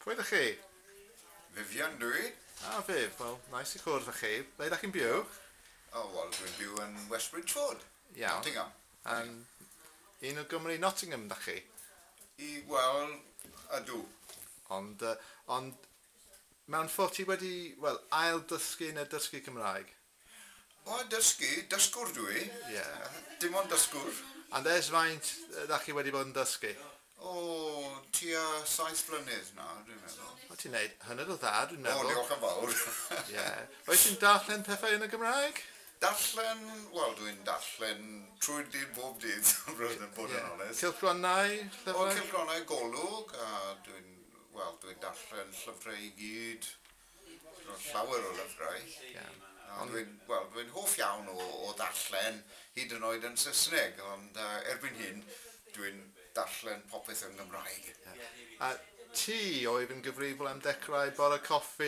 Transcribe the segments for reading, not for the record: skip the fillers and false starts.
Pwy ydych chi? Vivian dwi. Fyf, wel, nice i cwrdd â chi. Ble ydych chi'n byw? Wel, dwi'n byw yn West Bridgeford, Nottingham. Un o Gymru Nottingham, da chi? Wel, ydw. Ond mewn ffordd ti wedi, ail dysgu neu dysgu Cymraeg? O, dysgwr dwi. Dim ond dysgwr. Ond ers faint da chi wedi bod yn dysgu? O, tua 7 blynedd nawr, dwi'n meddwl. O, ti'n neud hynny'n o dda, dwi'n meddwl. O, diolch yn fawr. Oes ti'n darllen pethau yn y Gymraeg? Darllen, wel, dwi'n darllen trwy'r dydd bob dydd, roedd yn bod yn onest. Cilchgronnau? O, cilchgronnau golwg, a dwi'n darllen llyfrau i gyd, llawer o lyfrau. Dwi'n hoff iawn o darllen, hyd yn oed yn Saesneg, ond erbyn hyn, dwi'n darllen popeth yn Gymraeg. A ti oedd yn gyfrifol am dechrau bore coffi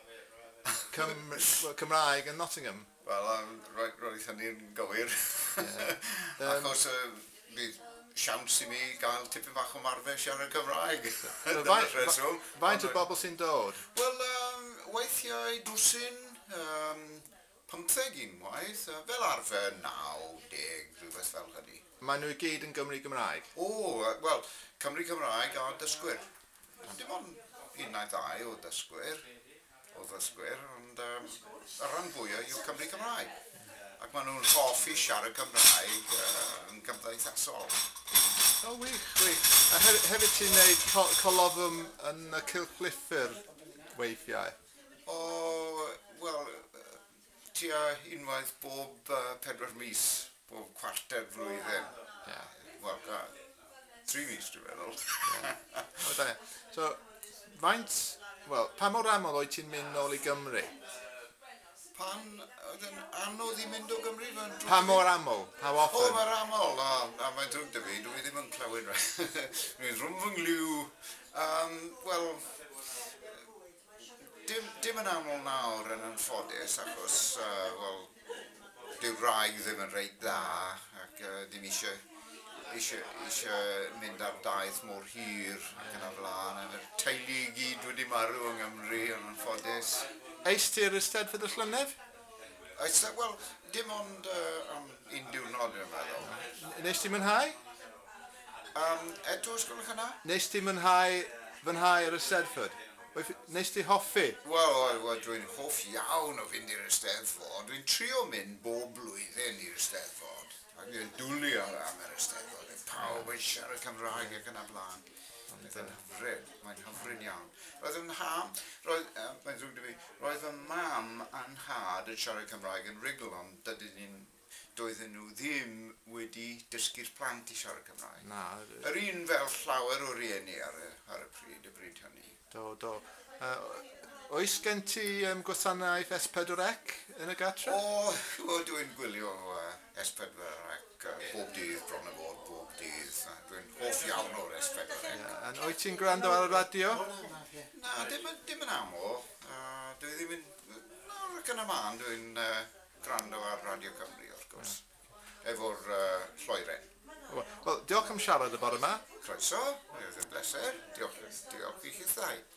Cymraeg yn Nottingham? Wel, roedd hynny'n gywir. Achos bydd siawns i mi gael tipyn bach o marfer siarad Cymraeg. Faint o bobl sy'n dod? Wel, weithiau dwsin, 15 unwaith, fel arfer 9, 10, rhywbeth fel hynny. Maen nhw i gyd yn Gymru Gymraeg? Wel, Cymru Cymraeg a dysgwyr. Dim ond un neu ddau o dysgwyr, ond y rhan fwyaf yw Cymru Cymraeg. Ac maen nhw'n hoffi siarad Cymraeg yn gymdeithasol. O, wych. A hefyd ti'n gwneud colofwm yn y Cylchlythyr weithiau? O, wel, tua unwaith bob 4 mis, bob kwarter flwyddyn. Wel, 3 mis dwi'n meddwl. So, pa mor aml oedd ti'n mynd nôl i Gymru? Pan oedd yn anodd i mynd o Gymru? Pa mor aml? How often? O, mae'r aml. A mae'n drwg dy fi, dwi ddim yn clywed rhaid. Dwi'n rhwng fy nglyw. Wel, dim yn aml nawr yn anffodus, achos, dyw wraig ddim yn reit dda, ac dim eisiau mynd ar daith mor hir ac yn y blaen. Yr teulu i gyd wedi marw yng Nghymru yn anffodus. Eist ti'r Eisteddfod y Llynedd? Wel, dim ond am un diwrnod yn meddwl. Nes ti mwynhau? Eto, ysgolwch yna? Nes ti mwynhau yr Eisteddfod? Nes ti hoffi? Wel, dwi'n hoff iawn o fynd i'r Eisteddfod. Dwi'n trio mynd bob blwyddyn i'r Eisteddfod. Ac dwi'n dwlu am yr Eisteddfod. Pawb yn siarad Cymraeg ac yn y blaen. Mae'n hyfryd iawn. Roedd fy mam a'n nhad yn siarad Cymraeg yn rigl, ond doedden nhw ddim wedi dysgu'r plant i siarad Cymraeg. Yr un fel llawer o rieni ar y bryd hynny. Do. Oes gen ti gwasanaeth S4C yn y gartre? O, dwi'n gwylio S4C bob dydd, bron y bod bob dydd. Dwi'n hoff iawn o'r S4C. Yn wyt ti'n gwrando ar y radio? Na, dim yn aml. Dwi ddim yn... Ac yn y man, dwi'n gwrando ar Radio Cymru, wrth gwrs. Efo'r Lloeren. Wel, diolch am siarad y bore yma. Croeso, oedd yn bleser. Diolch i chi ddau.